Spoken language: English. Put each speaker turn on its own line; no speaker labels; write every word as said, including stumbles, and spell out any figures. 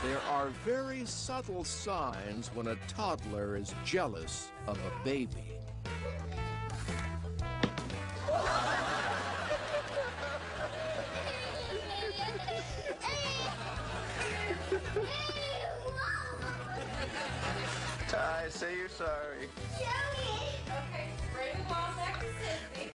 There are very subtle signs when a toddler is jealous of a baby.
Ty, say you're sorry.
Joey! Okay, bring the ball back to Sissy.